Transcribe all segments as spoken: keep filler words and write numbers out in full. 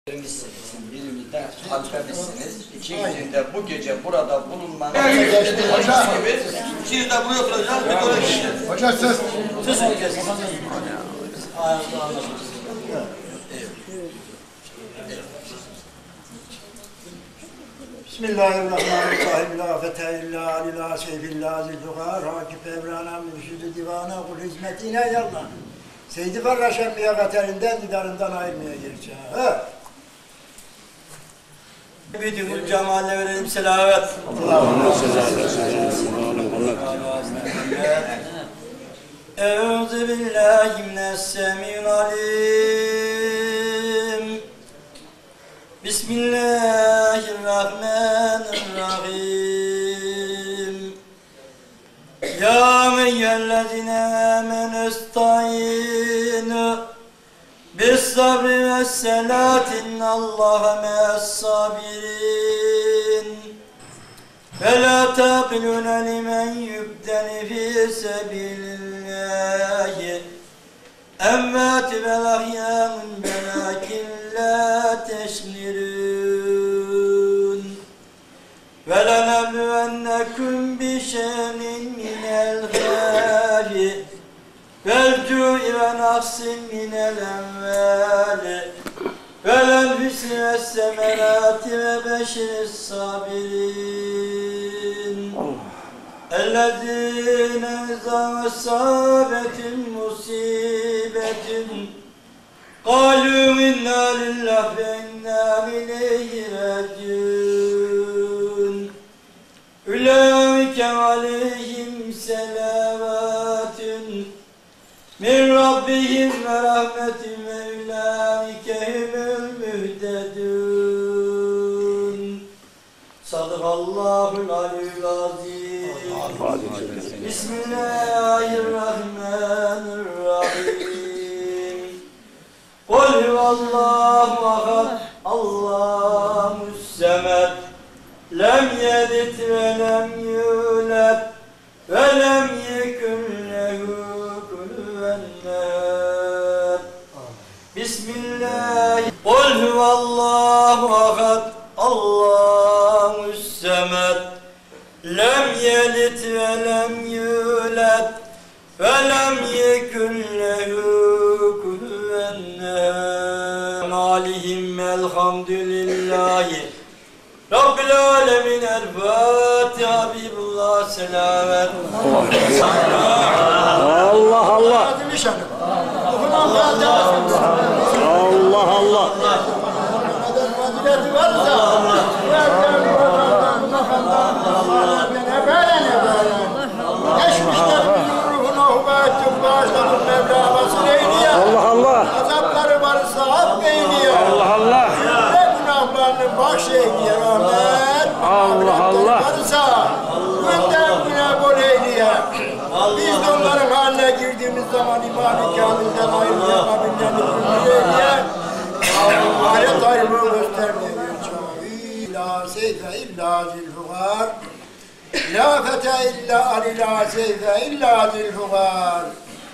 Birini de halkamisiniz. İkinci de bu gece burada bulunmanız gibi siz de buraya oturacağız. Bir böyle gideceğiz. Hocam söz. Söz olacağız. Bismillahirrahmanirrahim. La fete illa alila seyfillah zilfuqar. Rakip evrana mürşidi divana kul hizmetine yallah. Seydi Farraş Enbiya katerinden didarından ayırmaya geleceğim. Büyüdüğümüz cemaale verelim selavet. Euzu billahi mineşşemi'l alim. Bismillahirrahmanirrahim. Ya eyyühellezine amenü estağinu bis-sabri ve's-salati innallaha me'as-sabirin. Ve la taqiluna limen yubtali fi sabilillahi emvâti vel ahyâmun velâkin la teşmirûn. Ve lenebluvennekum bişe'nin minel gâli vel-cû'i ve naqsin minel emvâli vel-enfüsi ve's-semerâti ve beşiris-sabirin. Ellezîne izâ asâbetin musîbetin qâlû innâ lillahi ve innâ ileyhi râciûn. Ulaîke aleyhim selâvâtun min rabbihim ve rahmetin ve ulaîke humul muhtedûn. Sadakallâhul aliyyul azîm. Bismillahirrahmanirrahim. Kul huvallahu ahad, Allahü's-semed. Lem yelid ve lem yulad ve lem yekun lehu kufuven ehad. Bismillah. Kul huvallahu ahad, Allahü's-semed. Lem yelid ve lem yulad ve lem yekun lehu kufuven ehad. Alihim elhamdülillahi Rabbil alemin. El-Fatiha. Habibullah selamet. Allah Allah. Allah Allah. Allah Allah. Azapları varsa affeyle. Allah Allah. Ve günahlarını bahşeyle rahmet. Allah Allah. Varsa günden güne bol eyleye. Biz de onların haline girdiğimiz zaman iman-ı kamilden ayrılmaya kabinlerini kümül eyleye. Ahiret ayrılığı göstermeye geleceğim. İlla seyfe illa zilfuqar. La fete illa alila seyfe illa zilfuqar.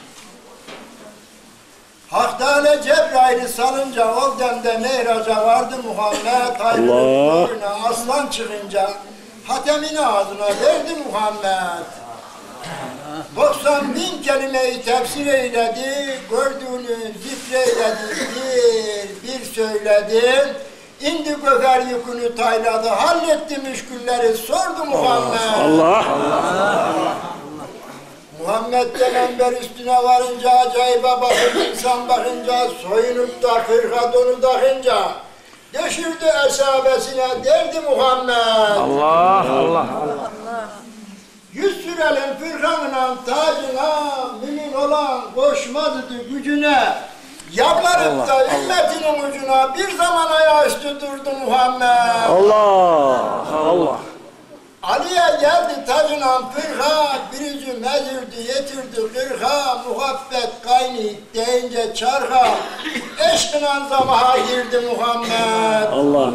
Hak Teâlâ Cebrail'i salınca o demde meyraca vardı Muhammed. Ayrılık aslan çıkınca hatemini ağzına verdi Muhammed. doksan bin kelimeyi tefsir eyledi, gördüğünü zikreyledi, bir bir söyledi. İndi göfer yükünü tayladı, halletti müşkülleri sordu Muhammed. Allah. Muhammed Peygamber üstüne varınca acayip bakınca, insan bakınca, soyunup da kırka donu takınca düşürdü eshabesine derdi Muhammed. Allah Allah. Yüz sürelin fırkanla tacına mümin olan koşmazdı gücüne. Yavlarıp da ümmetinin ucuna bir zaman ayağı durdu Muhammed. Allah Allah. Ali'ye geldi tacına fırka, birici mezirdi, yetirdi kırka, muhabbet kaynayıp deyince çarka, eşkınan zamaha girdi Muhammed. Allah.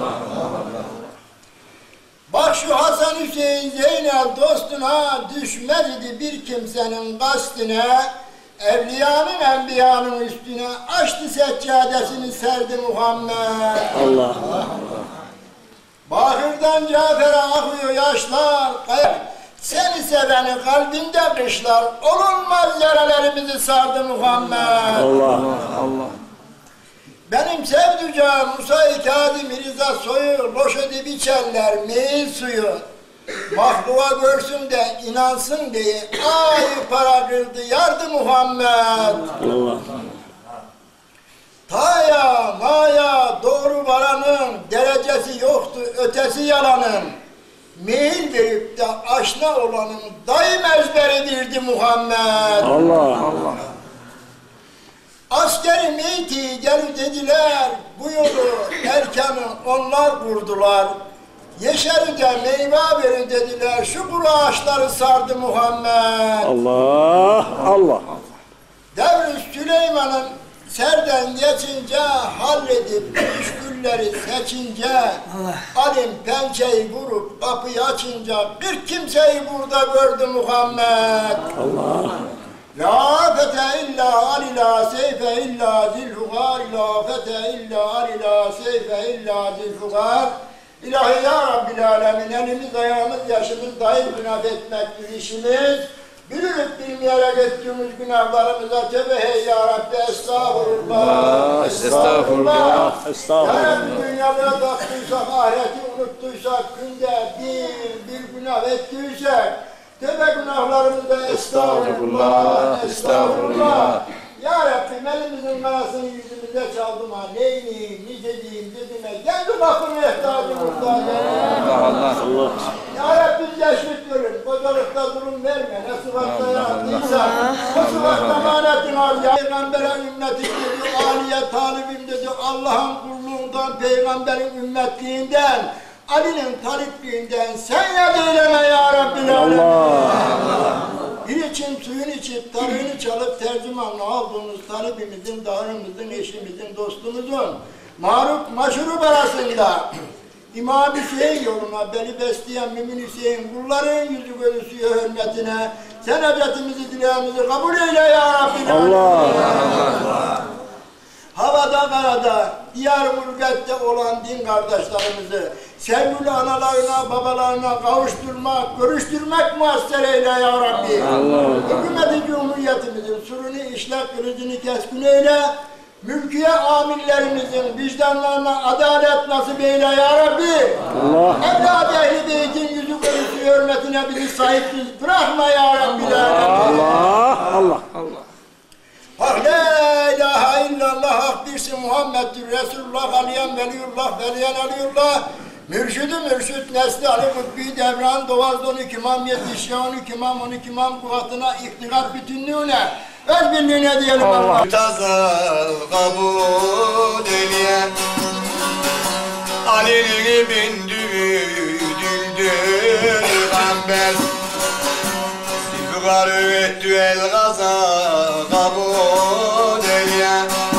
Bak şu Hasan Hüseyin Zeynel dostuna düşmez idi bir kimsenin kastine, Evliyanın enbiyanın üstüne açtı seccadesini serdi Muhammed. Allah. Bahırdan Cafer'e akıyor yaşlar. Seni seveni kalbinde kışlar. Olunmaz yaralarımızı sardı Muhammed. Allah. Allah. Benim sevducağım Musa-i Kâdim Mirza soyu, loş edip içerler meyil suyu. Mahluğa görsün de inansın diye ay para kırdı yardı Muhammed. Allah. Taya maya doğru varanın derecesi yoktu ötesi yalanın. Meyil verip de aşna olanın daim ezberidirdi Muhammed. Allah. Allah. Askeri meyti gel dediler, bu yolu erkanı onlar kurdular. Yeşer'de meyve verin dediler, şu kuru ağaçları sardı Muhammed. Allah. Allah. Devri Süleyman'ın serden geçince, halledip müşkülleri seçince, alim pençeyi vurup kapıyı açınca, bir kimseyi burada gördü Muhammed. Allah. La fete illa alila seyfe illa zilfugar, la fete illa alila seyfe illa zilfugar. İlahi ya Rabbil Alemin, elimiz, ayağımız, yaşımız dahi günah etmektir işimiz. Bilirip bilmeyerek ettiğimiz günahlarımıza tövbe hey ya Rabbi, estağfurullah, Estağfurullah. Ya Estağfurullah. Rabbi, dünyada taktıysak, ahireti unuttuysak, günde bir, bir günah ettiysek, tövbe günahlarımıza estağfurullah, estağfurullah. Ya Rabbim, elimizin karasını yüzümüze çaldım ha, neyniyim, nice diyeyim dediğime, kendi bakımı ihtiyacı muhtacı. Allah. Allah. Ya Rabbim teşvik görün, kocalıkta durum verme, ne sıfatta yarattıysa, o sıfatta manetin al ya. Peygamber'e ümmetim dedi, Ali'ye talibim dedi, Allah'ın kulluğundan, Peygamber'in ümmetliğinden, Ali'nin talipliğinden sen ya eyleme ya Rabbil Alemin. Allah. Bir için suyun içip, tarığını çalıp tercümanla aldığımız talibimizin, dağrımızın, eşimizin, dostumuzun maruf maşrup arasında İmam Hüseyin yoluna beni besleyen Mümin Hüseyin kulların yüzü gözüsüyor hürmetine sen hacetimizi, dileğimizi kabul eyle ya Rabbi. Allah. Havada karada, diğer mülkette olan din kardeşlerimizi sevgili analarına, babalarına kavuşturmak, görüştürmek muasser eyle ya Rabbi. Hükümeti Cumhuriyetimizin surunu işlek, kılıcını keskin eyle. Mülkiye amirlerimizin vicdanlarına adalet nasip eyle ya Rabbi. Allah. Evlad ehli beytin yüzü görüntü hürmetine bizi sahipsiz bırakma ya Rabbi. Allah. Allah. Allah. Hak la ilahe illallah hak birisi Muhammed'dir Resulullah aliyen veliyullah veliyen aliyullah mürşidi mürşid nesli Ali Kutbi Devran Doğaz on iki imam yetişya on iki imam on iki imam kuvvetine iktidar bütünlüğüne öz birliğine diyelim Allah. Tazal kabul eyle Ali'nin bindüğü düldül gamber Silfugarı ettü el gaza kabul eyle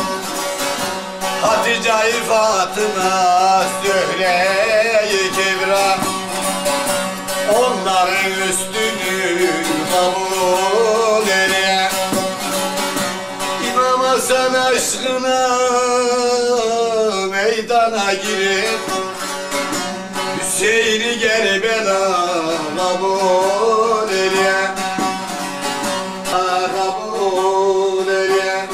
Hatice-i Fatıma Zöhre-i Kebra Onların üstünü kabul eyle İmam Hasan aşkına meydana girip Hüseyin'i Kerbela kabul eyle kabul eyle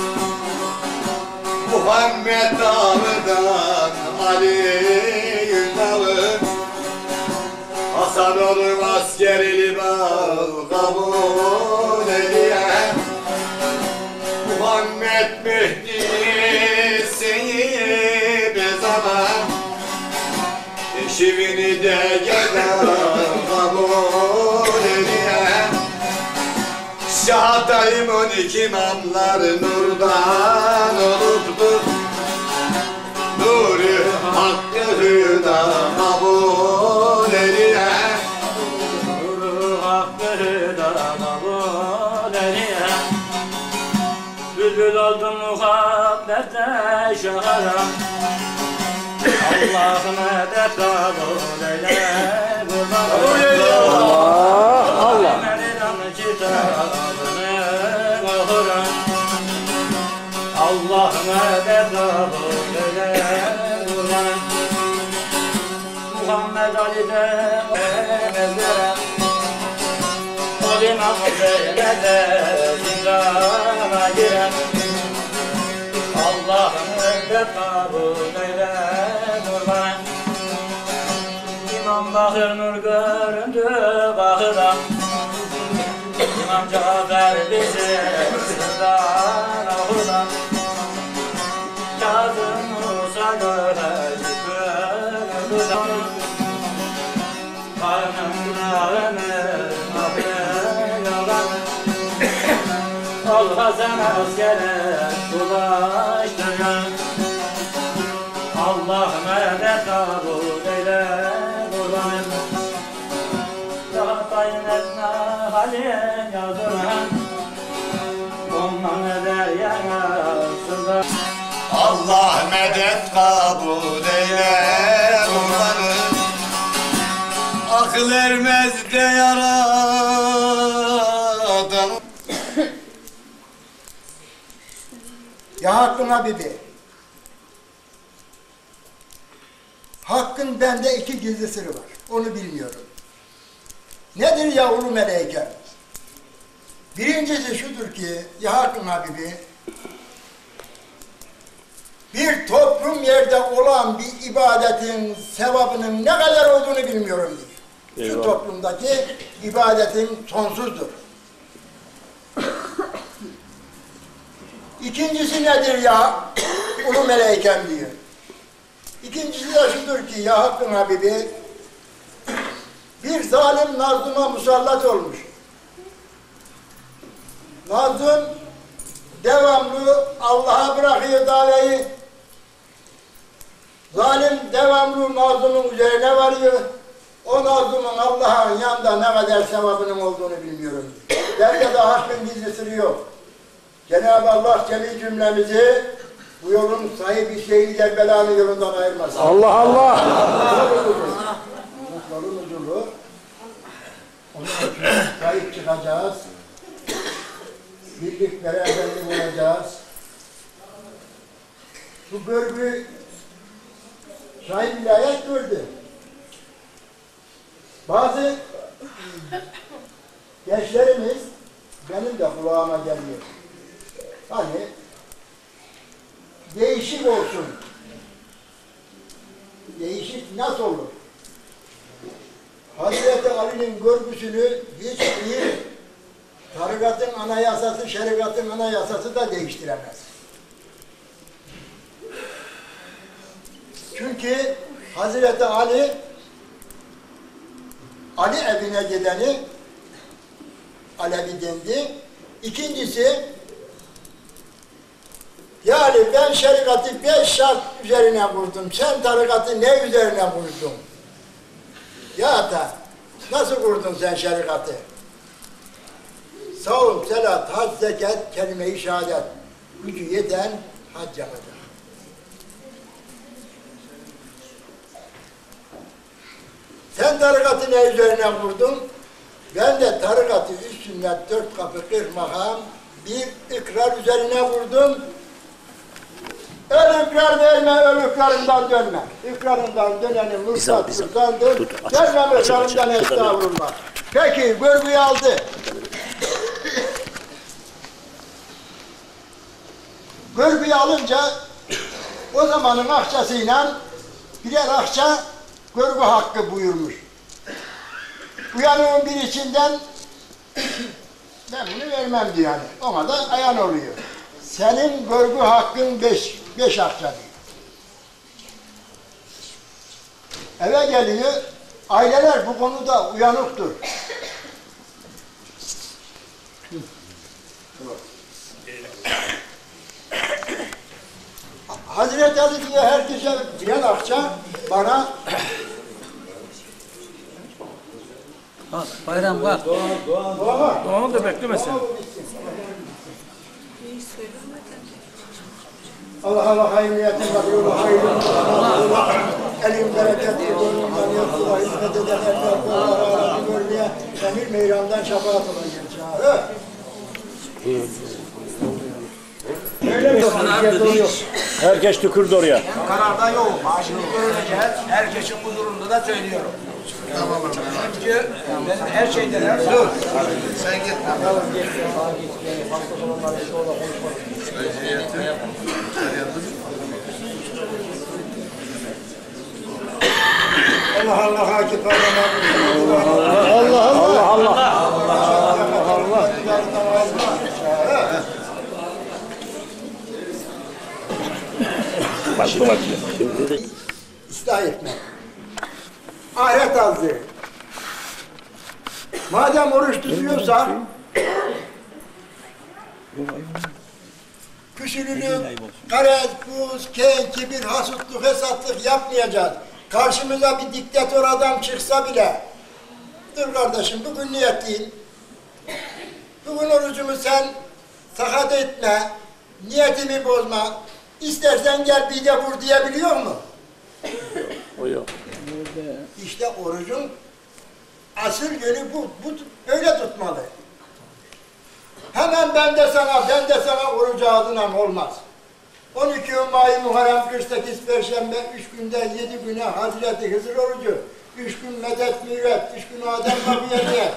Muhammed dağından Ali dağı Hasan olur askeri bal kabul eyle Muhammed Mehdi seni bir zaman Eşivini de gelen kabul eyle Şahatayım on iki imamlar nurdan oluptur Nuru hakkını kabul eyle Nuru hakkını kabul eyle Bülbül oldum muhabbete şahara Allah'ım medet kabul eyle Kabul eyle Allah. Allah. Meridan kitabını okurum Muhammed Ali'den mezere Olimam Zeynep'e zindana giren Allah'ım öyle kabul eyle kurban İmam Bakır nur göründü bakıda İmam Cafer bizi sırdan ahuda Kazım Musa görecek bölüdü Karnımlarını afiyarlarını Ol Hasan askere bulaştırın Allah'ım medet kabul eyle kurbanım Daha tayin etme halin yazılan Ondan deryana sızlar Allah medet kabul eyle kurbanı Akıl ermez de yaradan Ya Hakkın Habibi Hakkın bende iki gizli sırrı var. Onu bilmiyorum. Nedir ya ulu meleyken? Birincisi şudur ki ya Hakkın Habibi bir toplum yerde olan bir ibadetin sevabının ne kadar olduğunu bilmiyorum diyor. Şu Eyvallah. toplumdaki ibadetin sonsuzdur. İkincisi nedir ya? Ulu meleyken diyor. İkincisi de şudur ki ya Hakkın Habibi bir zalim Nazım'a musallat olmuş. Nazım devamlı Allah'a bırakıyor daveyi. Zalim devamlı Nazım'ın üzerine varıyor. O Nazım'ın Allah'ın yanında ne kadar sevabının olduğunu bilmiyorum. Derya da Hakkın gizli sırrı yok. Cenab-ı Allah cemi cümlemizi bu yolun sahibi şeyi Cerbelan'ın yolundan ayırmasın. Allah Allah. Yolun ucunu onun için sahip çıkacağız. Birlik beraberlik olacağız. Bu görgü Şahin vilayet gördü. Bazı gençlerimiz benim de kulağıma geliyor. Hani değişik olsun. Değişik nasıl olur? Hazreti Ali'nin görgüsünü hiçbir tarikatın anayasası, şeriatın anayasası da değiştiremez. Çünkü Hazreti Ali Ali evine gideni Alevi dendi. İkincisi yani ben şeriatı beş şart üzerine kurdum. Sen tarikatı ne üzerine kurdun? Ya da nasıl kurdun sen şeriatı? Savun, selat, hac, zekat, kelime-i şehadet. Gücü yeten hac yapacak. Sen tarikatı ne üzerine kurdun? Ben de tarikatı üç sünnet, dört kapı, kırk makam, bir ikrar üzerine kurdum. El ikrar verme, el ikrarından dönme. İkrarından dönenin muhtat kurtandır. Dönmem ikrarından estağfurullah. Peki, görgüyü aldı. Görgüyü alınca o zamanın akçasıyla birer akça görgü hakkı buyurmuş. Uyanığın bir içinden ben bunu vermem diyor yani. Ona da ayan oluyor. Senin görgü hakkın beş, beş akça diyor. Eve geliyor, aileler bu konuda uyanıktır. Hazreti Ali diyor herkese birer akça, bana Bayram var. Doğan'ı da beklemesin. Allah Allah hayırlı niyetin kabul hayırlı Allah elim bereketli gönlümden yaptılar hizmet eden erler kolları aradı görmeye emir meyrandan şefaat olan genç. Öyle mi? Herkes tükürdü oraya. Kararda yok. Maaşını göreceğiz. Herkesin huzurunda da söylüyorum. Tamam. Çünkü ben her şeyden her dur. Sen git. Bakalım git. Hafta sonları işte orada konuşmak. Allah Allah hakik Allah Allah Allah Allah Başlı başlı. İslah etme. Ahiret azı. Madem oruç tutuyorsak küçülülük, garet, buz, ken, kibir, hasutluk, hesaplık yapmayacağız. Karşımıza bir diktatör adam çıksa bile, dur kardeşim bugün niyetliyim, bugün orucumu sen sakat etme, niyetimi bozma, istersen gel bir de vur diyebiliyor mu? O yok. İşte orucun asıl yönü bu, bu böyle tutmalı. Hemen ben de sana, ben de sana orucu ağzından olmaz. on iki May Muharrem kırk sekiz Perşembe, üç günde yedi güne Hazreti Hızır orucu, üç gün medet müret, üç gün Adem Babiye'ye.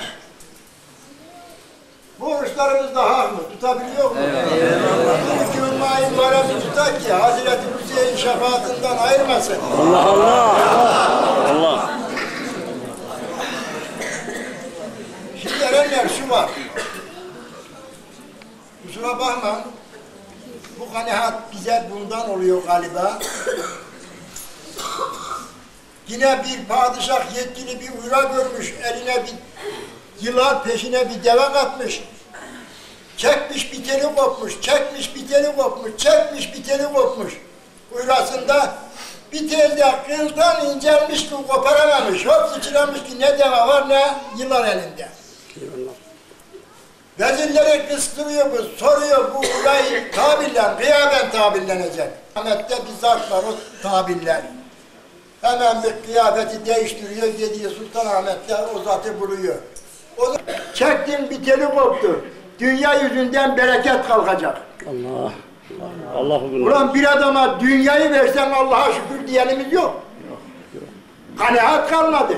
Bu oruçlarımız da hak mı? Tutabiliyor mu? on iki May Muharrem'i tutar ki Hazreti Hüseyin şefaatinden ayırmasın. Allah Allah. Allah. Şimdi erenler şu var. Kusura bakma. Bu kanaat bize bundan oluyor galiba. Yine bir padişah yetkili bir uyra görmüş, eline bir yılan peşine bir deve katmış. Çekmiş bir teli kopmuş, çekmiş bir teli kopmuş, çekmiş bir teli kopmuş. Uyrasında bir telde kıldan incelmiş ki koparamamış. Hop sıçramış ki ne deve var ne yılan elinde. Vezirleri kıstırıyor bu, soruyor bu uyrayı tabillen, kıyamen tabillenecek. Ahmet'te bir zat var o tabiller. Hemen bir kıyafeti değiştiriyor, gidiyor Sultanahmet'te o zatı buluyor. O çektim bir teli koptu. Dünya yüzünden bereket kalkacak. Allah. Allah bunu. Ulan bir adama dünyayı versen Allah'a şükür diyenimiz yok. Kanaat kalmadı.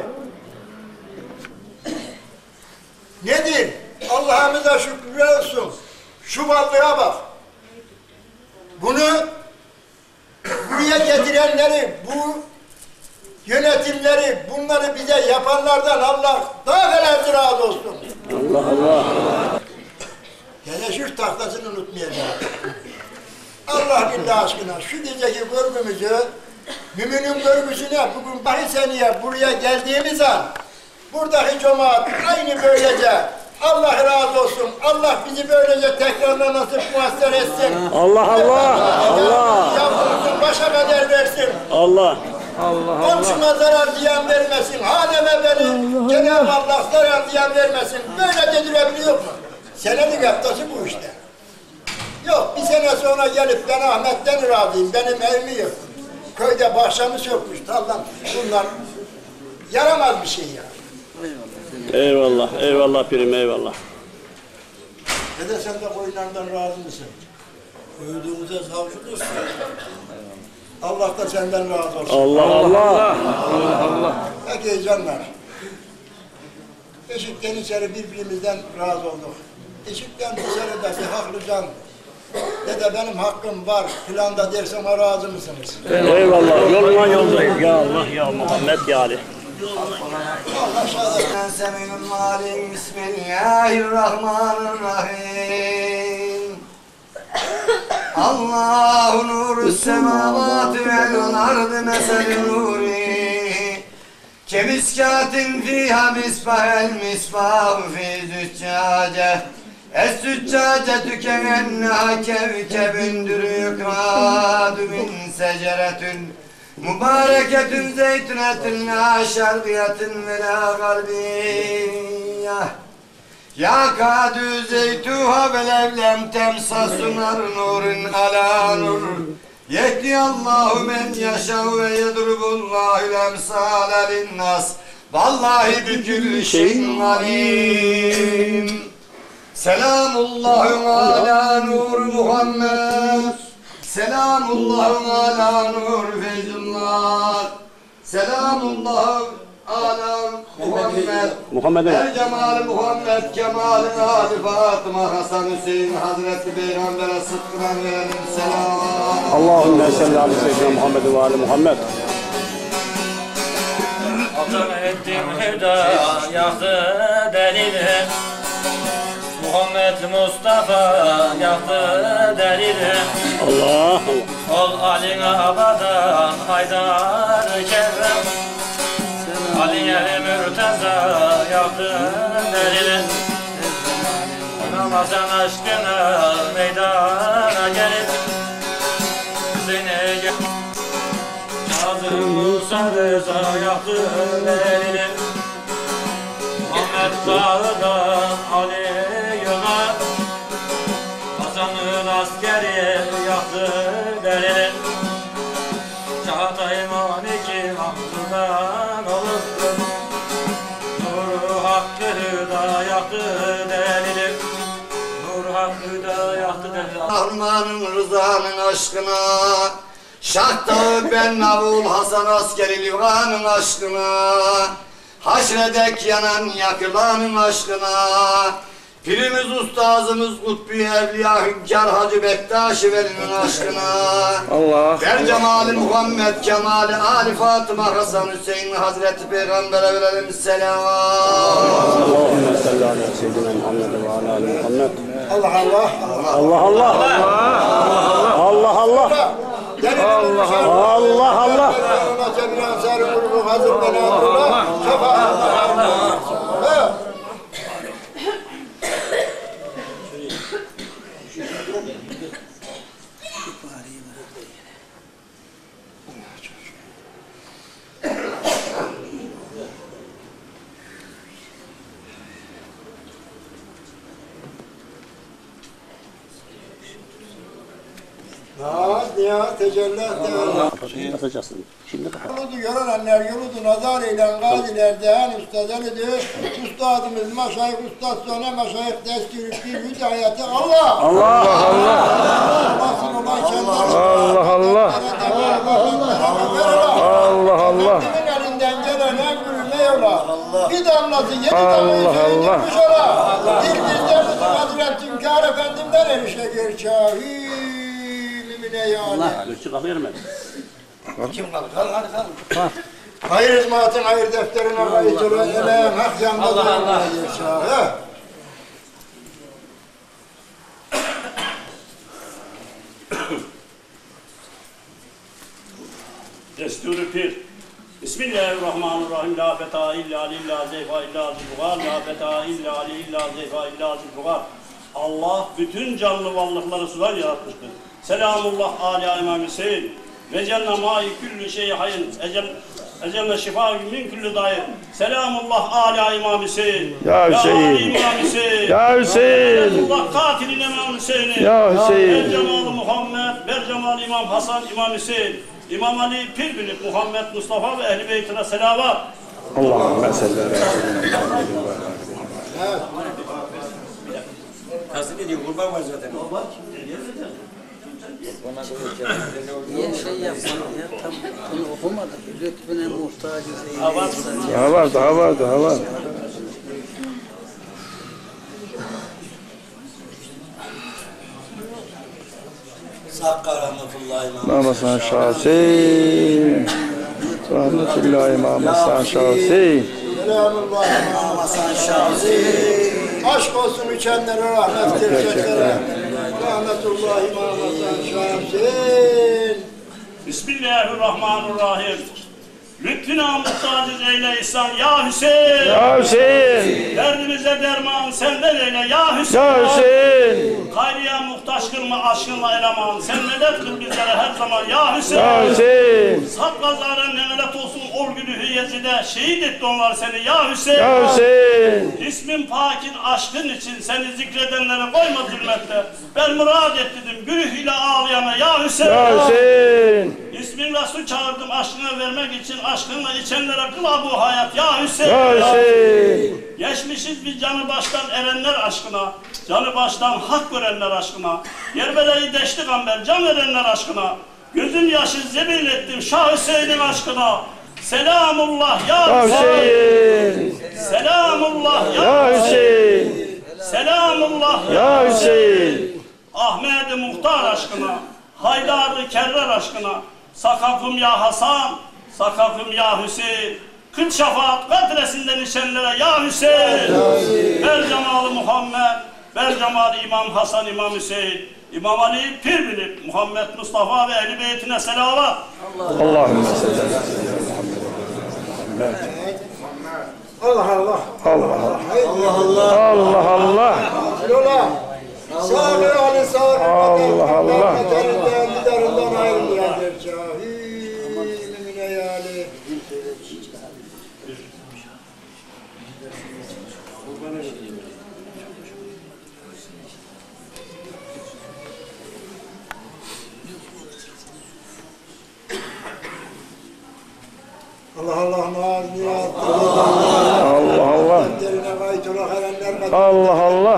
Nedir? Allah'ımıza şükürler olsun. Şu varlığa bak. Bunu buraya getirenleri, bu yönetimleri, bunları bize yapanlardan Allah daha velerdi razı olsun. Allah Allah. Teneşür tahtasını unutmayacağız. Allah billah aşkına şu geceki görgümüzü, müminin görgüsüne bugün bahiseniye buraya geldiğimiz an, buradaki cemaat aynı böylece Allah razı olsun. Allah bizi böylece tekrarla nasip muhasser etsin. Allah Allah. Allah. Yavrumuzun başa kadar versin. Allah. Allah Komşuma zarar ziyan vermesin. Haneme beni Cenab-ı Allah zarar ziyan vermesin. Böyle dedirebiliyor mu? Senelik haftası bu işte. Yok bir sene sonra gelip ben Ahmet'ten razıyım. Benim evimi yok. Köyde bahçemi sökmüş. Allah'ım bunlar yaramaz bir şey ya. Eyvallah. Eyvallah pirim eyvallah. Dede sen de koyunlarından razı mısın? Öldüğümüze savcılıyorsun. Allah da senden razı olsun. Allah Allah. Allah Allah. Peki canlar. Eşikten içeri birbirimizden razı olduk. Eşikten dışarı da bir haklı can. Dede benim hakkım var planda dersem razı mısınız? Eyvallah. Yoluna yoldayız. Ya Allah ya Muhammed ya Ali. Allah şahane. Semî'l Alîm. Bismillahirrahmanirrahim. Allahu nurus semâvâti vel ardı meselü nûrî. Kemiskâtin fîhâ misbahel misbâhu fî züccâce. Es-züccâcetü kemennâ kevkebün dürükrâdü min seceretün. Mübareketün zeytunetün la şerbiyetin ve la galbiyyah. Ya kadü zeytuha ve levlem temsasun ar nurun ala nur. Yehdi Allahu men yaşav ve yedrubullahu lemsâle linnas. Vallahi bükülü şeyin alim. Selamullahü ala nur Muhammed. Selamullahü ala nur feyzullah. Selamullahü ala Muhammed. Muhammed'e. El cemal Muhammed Kemal'in Ali Fatıma Hasan Hüseyin Hazreti Peygamber'e sıkkına verelim selam. Allahümme salli ala seyyidina Muhammed ve ali Muhammed. Altan ettim hüda yaktı delili Muhammed Mustafa yaktı delili Allah Allah. Ol Ali'ne abadan haydar kerrem Ali'ye mürteza yaktı delili Ramazan aşkına meydana gelip Seni gel Hazır Musa Reza yaktı elini Muhammed Dağı'dan Ali Yıla Hasan'ın askeri yaktı elini Çağatay Maniki Hakkı'dan olur Nur Hakkı da yaktı elini Nur Hakkı da yaktı elini Rahman'ın rızanın aşkına Şah Dağı ben Navul Hasan askeri Livgan'ın aşkına Haşredek yanan yakılanın aşkına Pirimiz ustazımız Kutbi Evliya Hünkar Hacı Bektaş Veli'nin aşkına Allah. Ver cemali Muhammed Kemali Ali Fatıma Hasan Hüseyin Hazreti Peygamber'e verelim selam. Allahümme salli ala seyyidina Muhammed ve ali Muhammed. Allah Allah. Allah Allah. Allah Allah. Allah Allah. Allah. Naz, niyaz, tecellat, devam. Yapacaksın. Şimdi kapat. Yoludu görenler, yoludu nazar eylen, gaziler, dehan ustadenidir. Üstadımız, maşayık, ustad sonra maşayık, destürü, bir hidayeti Allah! Allah Allah. Allah'ın olan kendine. Allah Allah. Allah Allah. Rabbimin elinden gelen en gülü Mevla. Bir damlası yedi damlayı söyleyecekmiş ola. Bir bizlerimizi Hazreti Hünkar Efendim'den erişe gerçahi. Limine yani. Allah. Çık verme. Kim kalır? Kalır hadi kalır. Hayır hizmetin, hayır defterine kayıtılı, eleğin hak yanında Allah Allah. gerçahi. Destur-u Pir. Bismillahirrahmanirrahim. La beta illa lillah zeyfa illa zilbugar. La beta illa lillah zeyfa illa zilbugar. Allah bütün canlı varlıkları sular yaratmıştır. Selamullah âli İmam Hüseyin. Ve cenne mâi küllü şeyi hayın. Ecel Ecelle şifa min küllü dayı. Selamullah âli İmam Hüseyin. Ya Hüseyin. Ya İmam Hüseyin. Ya Hüseyin. Selamullah katilin İmam Hüseyin'i. Ya Hüseyin. Ber Cemal Muhammed, Ber Cemal İmam Hasan, İmam Hüseyin. İmam Ali Pir binip Muhammed Mustafa ve Ehl-i Beytine selavat. Allahümme salli ala Tasdik ediyor, kurban var zaten. Niye şey yapmadın ya? Tam bunu okumadık. Lütfüne muhtacız. Ha var. Daha var, daha var, daha var. Sakka rahmetullahi Mama sen şahsi. Rahmetullahi mama sen şahsi. Selamullah. Hasan Şahsi. Aşk olsun içenlere, rahmet gerçeklere. Rahmetullahi mağazan şahsin. Bismillahirrahmanirrahim. Lütfüne muhtaciz eyle İhsan ya Hüseyin. Ya Hüseyin. Derdimize derman senden eyle ya Hüseyin. Ya Hüseyin. Hayriye muhtaç kılma aşkınla eleman. Sen medet kıl bizlere her zaman ya Hüseyin. Ya Hüseyin. Sap gazaren nemelet olsun ol günü Yezid'e şehit etti onlar seni ya Hüseyin. Ya Hüseyin. İsmin pakin aşkın için seni zikredenlere koyma zulmette. Ben murad ettim gülüh ile ağlayana ya Hüseyin. Ya Hüseyin. İsmin Resul çağırdım aşkına vermek için aşkınla içenlere kıl bu hayat ya Hüseyin. Ya Hüseyin. Geçmişiz bir canı baştan erenler aşkına, canı baştan hak görenler aşkına, Yerbele'yi deşti gamber can verenler aşkına, gözüm yaşı zebil ettim Şah Hüseyin'in aşkına. Selamullah ya, Ya Hüseyin. Hüseyin. Selamullah ya, Ya Hüseyin. Selamullah ya, Ya Hüseyin. Ahmet-i Muhtar aşkına, Haydar-ı Kerrer aşkına, Sakafım ya Hasan, Sakafım ya Hüseyin. Kırk şefaat kadresinden içenlere ya Hüseyin. Ver cemalı Muhammed, ver cemalı İmam Hasan, İmam Hüseyin, İmam Ali pir bilip Muhammed Mustafa ve Ehl-i Beytine selavat. Allahümme salli Allah Allah. Allah Allah. Allah Allah. Lola. Sağ Ali sağ Allah Allah. Terinden liderinden ayrılmayandır cahil mümine yâli. Allah Allah naz niyaz. Allah Allah. Derine kayıt ola herenler kadar. Allah Allah.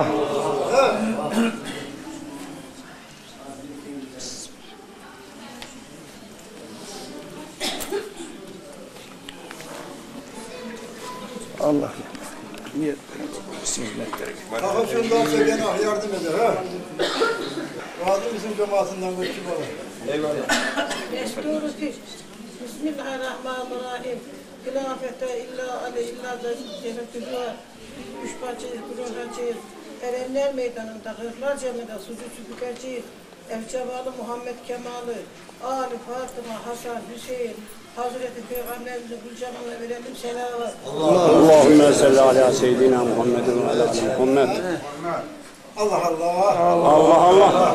Allah. Niye? Bismillahirrahmanirrahim. Kalkıp şundan söyleyene yardım eder ha. Razı mısın cemaatinden göçüp alın. Desturu ki Bismillahirrahmanirrahim. Hilafete illa ale illa da cennetülüğe üç parçayız, kurulacağız. Erenler meydanında hırlar cemede sucu süpükacıyız. Evcevalı Muhammed Kemal'ı, Ali Fatıma, Hasan, Hüseyin, Hazreti Peygamberimize Gülcan'ına verelim selamı. Allahümme salli ala seyyidina Muhammedin ve ala Muhammed. Allah Allah. Allah Allah.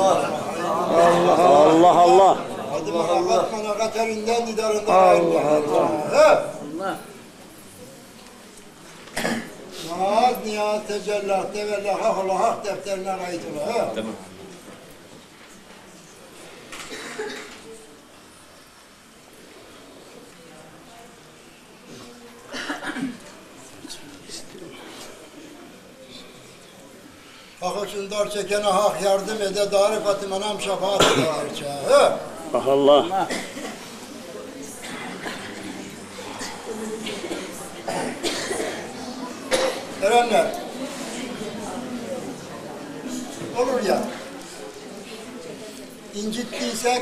Allah Allah. Hadi bakalım atmana katerinden didarından Allah Allah. Allah. Naz, niyaz, tecellah, tevellah, hak ola, hak defterine kayıt ola. Tamam. Hak için dar çekene hak yardım ede, dar Fatimanam şefaat eder. Allah. Erenler. Olur ya. İncittiysek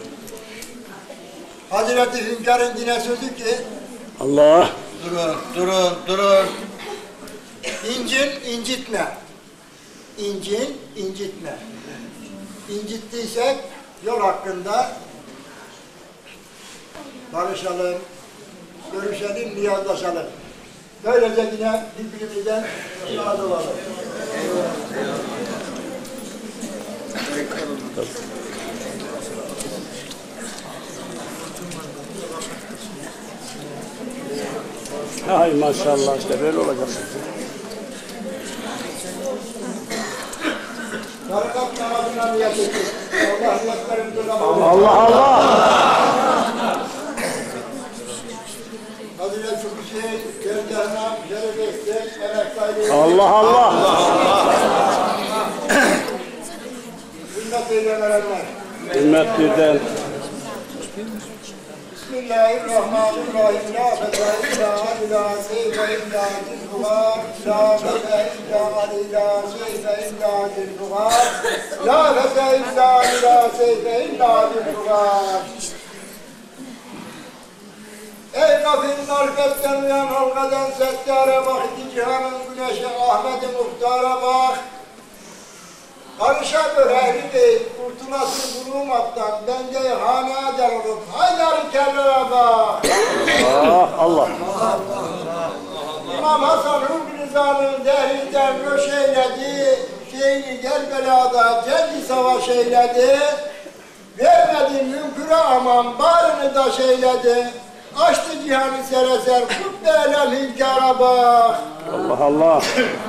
Hazreti Hünkar'ın dine sözü ki Allah. Durun, durun, durun. İncin, incitme. İncin, incitme. İncittiysek yol hakkında barışalım, görüşelim, niyazlaşalım. Böylece yine birbirimizden razı olalım. Hay maşallah işte böyle olacak. Tarikat namazına niyet ettik. Allah niyetlerimizi kabul Allah Allah. Hazreti Hüseyin, Gergahına, Şerefestir, Emektaylı. Allah Allah. Hürmet eylemeyenler. Hürmet birden. Bismillahirrahmanirrahim. La fete illa alila seyfe illa zilfugar. La fete illa alila seyfe illa zilfugar. La fete illa alila seyfe illa zilfugar. Ey kafinin marifetten uyan halkadan settara bak, iki cihanın güneşi Ahmet-i Muhtar'a bak. Karışa böreğini değil, kurtulasın bulunmaktan, bende hane eder olup, Haydar-ı Kerrer'e bak. Allah Allah. İmam Hasan Hürgü Rıza'nın dehrinden röş eyledi, şeyini Kerbela'da cenni savaş eyledi, vermedi mümküre aman, barını da şeyledi. Açtı cihanı sereser, kubbe-elem hünkâra bak. Allah Allah.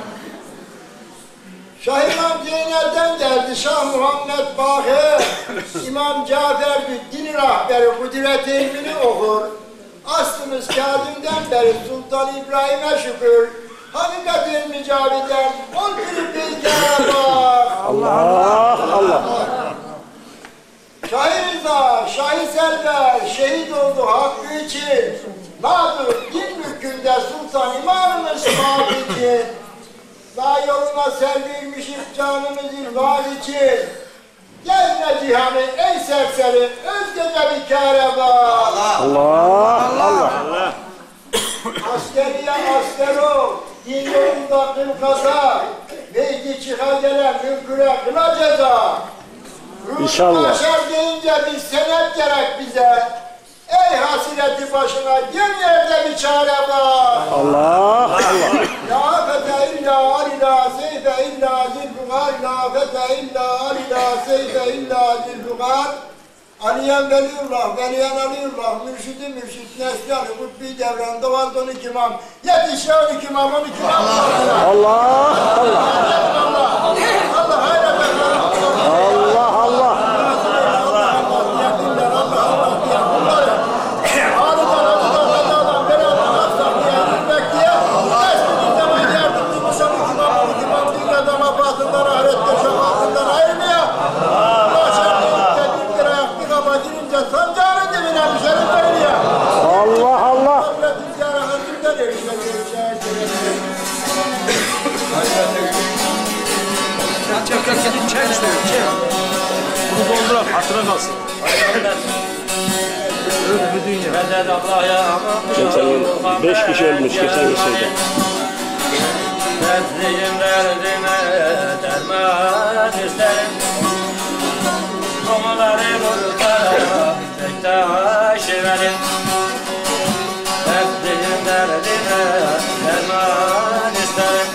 Şah İmam Zeynel'den geldi Şah Muhammed Bakır. İmam Cafer dini rahberi kudret ilmini okur. Aslımız kâdimden beri Sultan İbrahim'e şükür. Hakikat ilmi caviden ol kırıp bak. Allah Allah. Şahi Rıza, Şahi Selver şehit oldu hakkı için. Nadır din mülkünde Sultan İmamımız vaat için. Daha yoluna servirmişim canımız ilvaz için. Gezme cihanı ey serseri, özgece bir kâre bak. Allah Allah. Askeriye asker ol, din yolunda kıl kaza. Veydi çıka gelen mülküre kıla ceza. İnşallah. Başar deyince bir senet gerek bize. Ey hasireti başına gel yerde bir çare bak. Allah Allah. La fete illa alila seyfe illa zilfugar. La fete illa alila seyfe illa zilfugar. Aliyen Veliullah, Veliyen Aliullah, Mürşidi Mürşid, Nesli-i Kutbi devranda vardı on iki imam. Yetişe on iki imam, on iki imam. Allah Allah. Allah, Allah hayret etsin. Allah Allah. Allah Allah. Çek çek çek çek işte çek. Bunu doldurak hatıra kalsın. Öbür dünya. Medet Allah'a Geçen beş kişi ölmüş geçen şeyde. Dertliyim derdime derman isterim. Komaları kurtar tek taş verin. Dertliyim derdime derman isterim.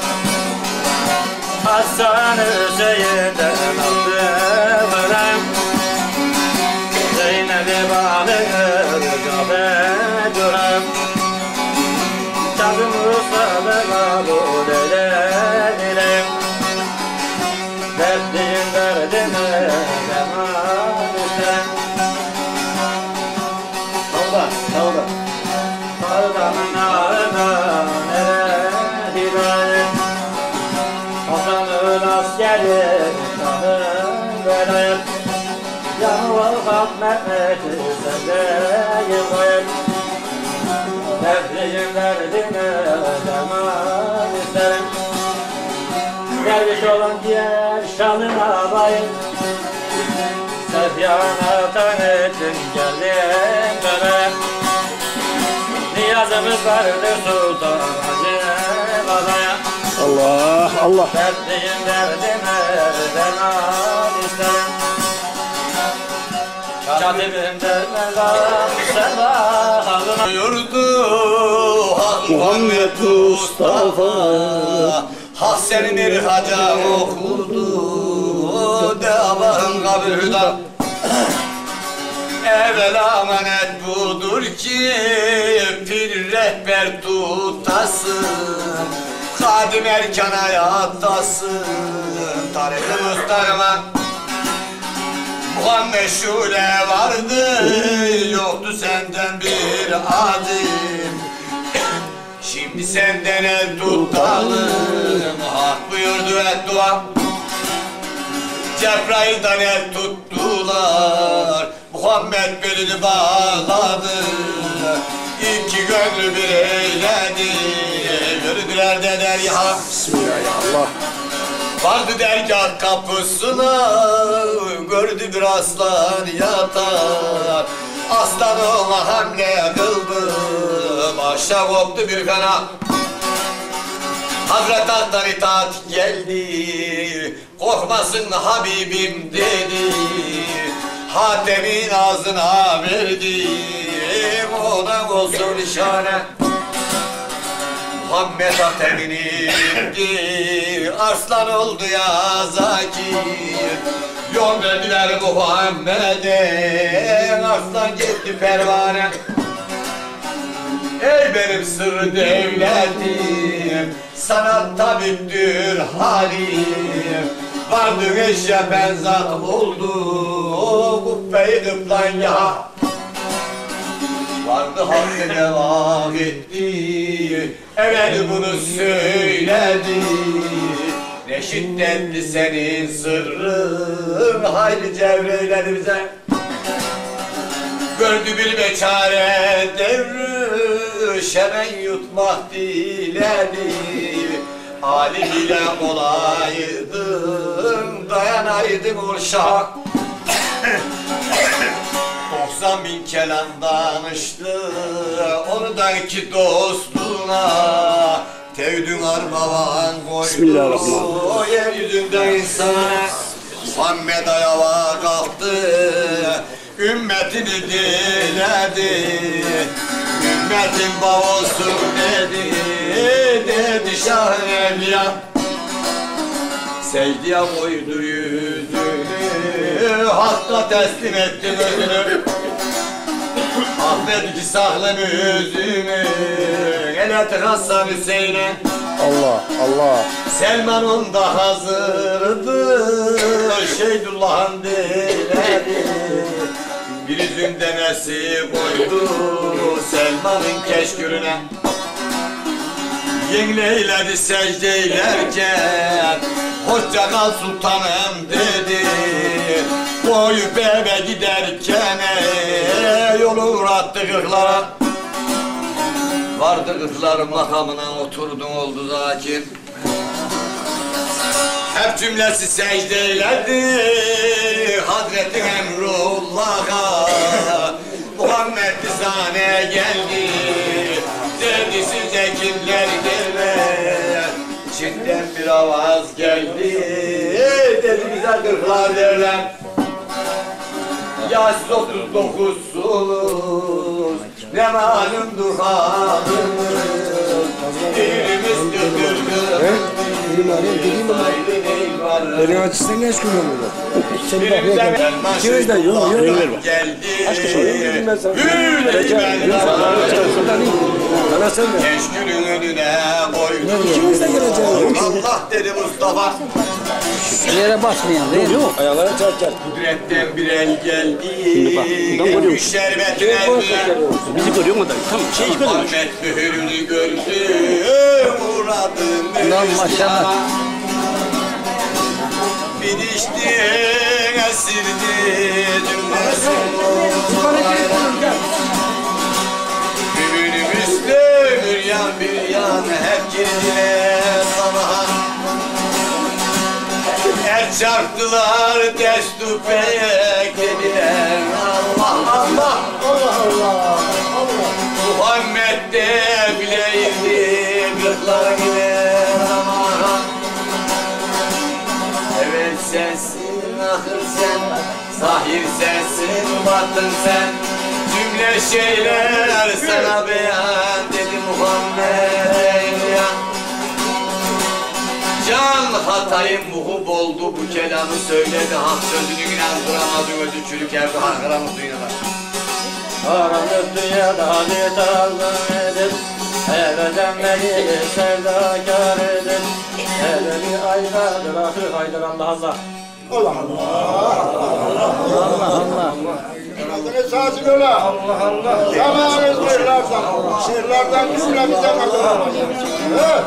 Hasan Hüseyin'den aldırım. Zeynep'i bağlıdır Kabe duram. Kâb-ı Mustafa'da kabul edelim. Dertliyim derdime derman isterim. Tavla, tavla. Tavlanın ağrına nereye gidelim? Hasan'ın askeri Şah'ın velayet. Yanıval kalk Mehmet'i sendeye koyup. Dertliyim derdime derman isterim. Derviş olan diğer şanına bayım. Sefyana tan ettim geldim dönem. Niyazımız vardır Sultan Hacı Baba'ya. Allah Allah. Dertliyim derdime derman isterim. Katibimden mezarım sevahına Yurdu Muhammed Mustafa. Hasen Mirhaca okudu Devamın kabirden. Evvela emanet budur ki bir rehber tutasın. Kadim erken hayattasın. Tarih-i Müstakıma Muhammed Şule vardı, yoktu senden bir adım. Şimdi senden el tutalım, hak buyurdu et dua. Cebrail'den el tuttular, Muhammed belini bağladı. İki gönlü bir eyledi, yürüdüler de derya. Bismillahirrahmanirrahim. Vardı dergah kapısına, gördü bir aslan yatar. Aslan oğla hamle kıldı, başa koptu bir fena. Hazret Allah'tan itaat geldi, korkmasın Habibim dedi. Hatem'in ağzına verdi, ona olsun işaret. Muhammed Hatem'in indi, arslan oldu ya zakir. Yol verdiler Muhammed'e, arslan gitti pervane. Ey benim sır devletim, sanat tabiptir halim. Vardı eşya benzat oldu, o kubbeyi kıplan ya. Vardı hakkı devam etti, evvel bunu söyledi. Reşit dendi senin sırrın, hayli cevreyledi bize. Gördü bir beçare devrü, şemen yutmak diledi. Alim ile olaydın, dayanaydın uşak. Doksan bin kelam danıştı, onu da iki dostluğuna. Tevdün armağan koydu, o yeryüzünde insana. Muhammed ayağa kalktı, ümmetini diledi. Ümmetin babası dedi, dedi Şah-ı Evliya. Secdeye koydu yüzünü, hakka teslim etti gözünü. Affet ki saklım yüzümü, ele tıkassan Hüseyin'e. Allah, Allah. Selman onda hazırdı, Şeydullah'ın diledi. Bir yüzünde nesi koydu, Selman'ın keşkürüne. Yenleyledi secdeylerken, hoşça kal sultanım dedi. Koyup eve giderken yolu uğrattı kırklara. Vardı kırkların makamına oturdun oldu zakir. Hep cümlesi secdeyledi Hazreti Emrullah'a. Muhammed Dizane geldi, dedi size kimler gelir. Çin'den bir avaz geldi, dedi bize kırklar derler. Yaş otuz dokuzsunuz, ne malumdur halimiz. Dilimiz güldürdü, Elin acısını ne çıkıyor burada? Seni bak dilimize yakın. İkiniz de yok yok. geldi. Dedim ben sana. Hüleyi Bana sen de. Keşkülün önüne koydu. İkimiz de geleceğiz. Allah dedi Mustafa. Yere basmayan değil mi? Yok. Ayağlara çarp çarp. Kudretten bir el geldi. bak, buradan görüyor Gümüş şerbetin eline. Bizi görüyor mu da? Tamam, şey içmedi mi? Muhammed mühürünü gördü. Murad'ın Lan maşallah. Binişti esirdi cümlesi. Müminim üstü bir yan bir yan hep girdiler sana. Er çarptılar destu pek dediler. Allah Allah Allah Allah. Allah. Muhammed de bileydi kırklar gider aman. Evet sensin ahır sen, zahir sensin batın sen. Cümle şeyler sana beyan dedi Muhammed ya. Can hatayım muhub oldu bu kelamı söyledi. Hak sözünü inandıramadı özü çürük evde hakkıramız dünyada. Karanlık dünyada halit aldım edip Evveden beni sevdakar edip Evveli aydadır ahir haydır Allah Allah. Allah Allah. Allah Allah. Ağzını sağsın ola. Allah Allah. Zamanınız sırlardan. Sırlardan cümlemize kazanamaz. Evet.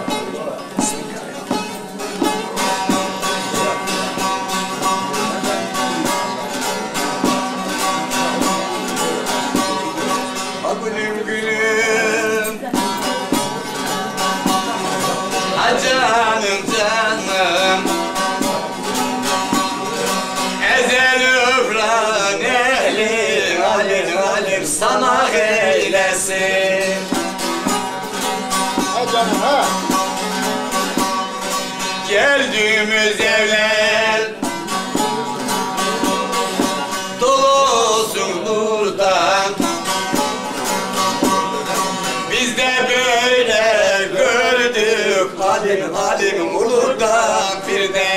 Gülüm gülüm, ha canım canım. Ezel öfran ehli, alim alim sana eylesin. Ha canım ha. Geldiğimiz evler dolusun nurdan. Biz de böyle gördük alim alim uludan bir de.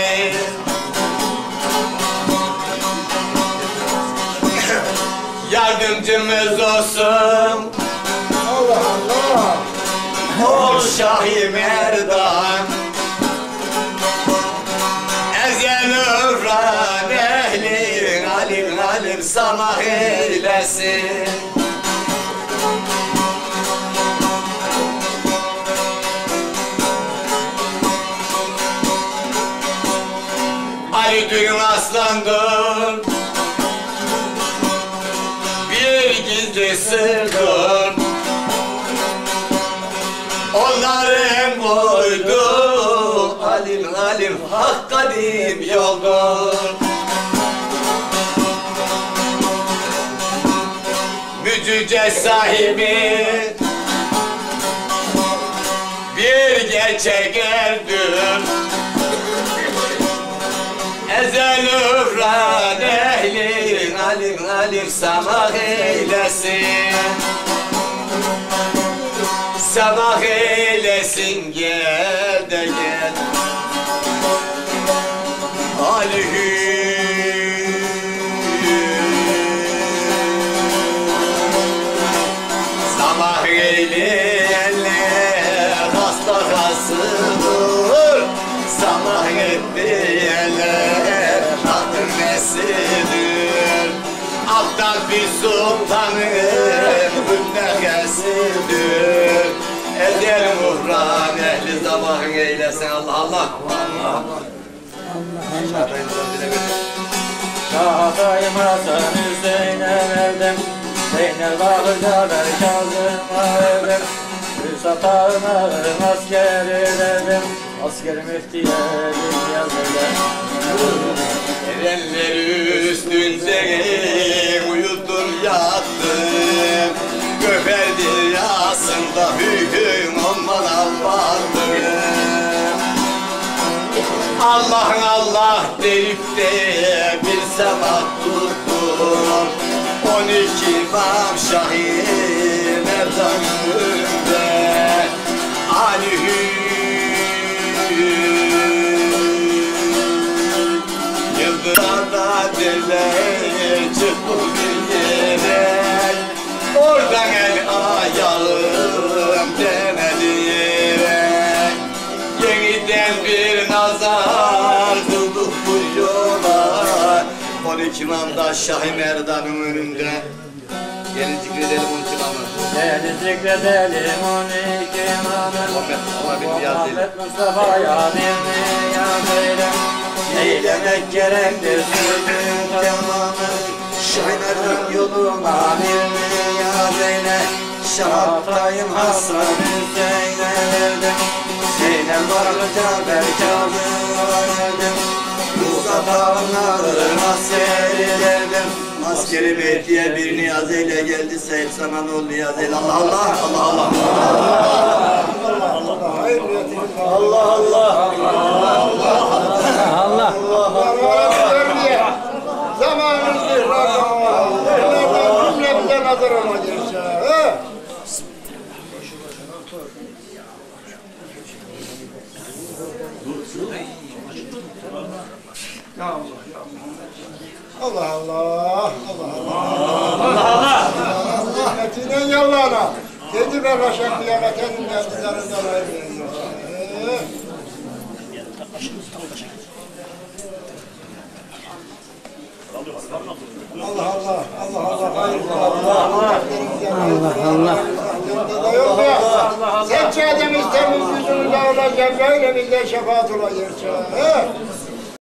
Yardımcımız olsun Allah Allah. ol Şah-ı Merdan. Ezel öfran ehli alim alim samah eylesin. Ali dün aslandır, bir gizli sırdır. Onların koydu alim alim hak kadim yoldur. Mücüce sahibi bir gerçek erdir. Ezel öfran ehli alim alim samah eylesin. Sabah eylesin gel de gel Alihi. Sabah eyleyenler hasta hasıdır. Sabah etmeyenler tahtın nesidir. Aptal bir sultanın münnekesidir. Eder muhran ehli sabah eylesin. Allah Allah. Allah Şahatayım Hasan Hüseyin'e verdim. Zeynel Bağır'da ver Kazım'a verdim. Hüsatağına askeri verdim. Asker müftiyelim yazılar. Erenleri üstünde uyudur yattım. Göferdi yasında hüküm aman Allah'ım. Allah Allah deyip de bir sebat tuttum. On iki İmam Şah-ı Merdan önünde Alihi Yıldırlarda derler çıktı bir yere. Oradan el ayağım demedi yere. Yeniden bir nazar kıldık bu yola. On iki İmam'da Şah-ı Merdan'ın önünde. Gelin zikredelim on iki İmam'ı. Gelin zikredelim on iki İmam'ı. Muhammed Mustafa'ya bir niyaz eyle. Eylemek gerektir sözün tamamı. Şah-ı Merdan yoluna bir niyaz eyle. Şahatayım Hasan Hüseyin'e verdim. Zeynel Bağır'da ver Kazım'a verdim. Musafa'nın askeri verdim. Askeri Mehdi'ye bir niyaz eyle geldi. Seyit sana ne oldu niyaz eyle. Allah Allah Allah Allah. Allah Allah. Allah Allah. Zamanınızdır Rabbim. Nereden cümlemize nazar olacak. Allah Allah. Allah Allah. Allah Rahmetinden yallana. Dedi ve raşak kıyametin üzerinden ayrılıyor. Allah Allah. Allah Allah. Hayırlı Allah. Allah Allah. Seccademiz temiz yüzümüzde olacak. Böyle bizde şefaat olacak.